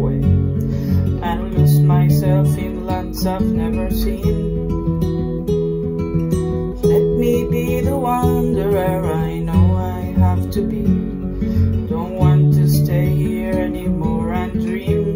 away, and lose myself in lands I've never seen. Let me be the wanderer I know I have to be. Don't want to stay here anymore and dream.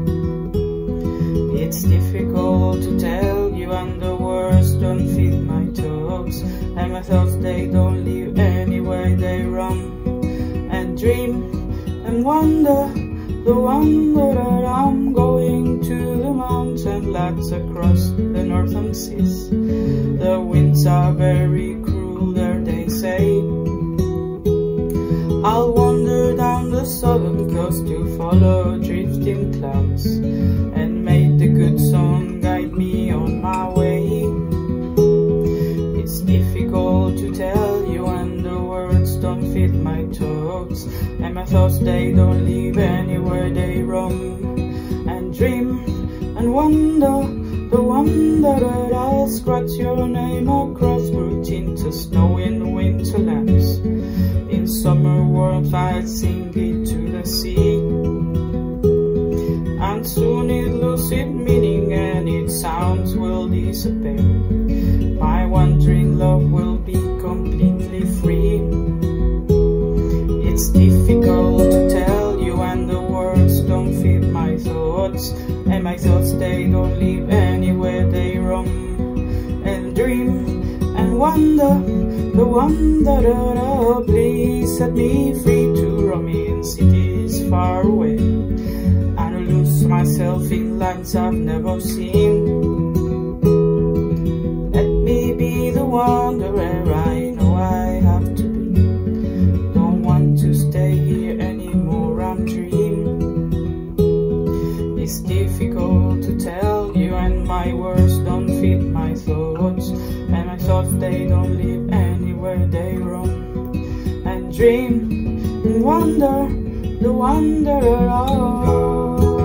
It's difficult to tell you, and the words don't fit my thoughts, and my thoughts, they don't live anywhere, they run and dream and wonder. The wanderer, I'm going to the mountain lands across the northern seas. The winds are very cruel there, they say. I'll wander down the southern coast to follow drifting clouds, and may the good sun guide me on my way. It's difficult to tell you, and the words don't fit my thoughts, and my thoughts, they don't live anywhere, they roam and dream and wonder. The wanderer, I'll scratch your name across roots into snow in winterlands. In summer warmth I'll sing it to the sea, and soon it loses its meaning and its sounds will disappear. My wandering love will be completely free. It's difficult to tell you, and the words don't fit my thoughts, and my thoughts, they don't live anywhere, they roam and dream and wonder. The wanderer, oh, please set me free to roam in cities far away, and lose myself in lands I've never seen. Let me be the wanderer I know I have to be. Don't want to stay here anymore, I'm dreaming. It's difficult to tell you, and my words don't fit my thoughts, and my thoughts, they don't live anywhere, they roam and dream and wonder. The wanderer, oh.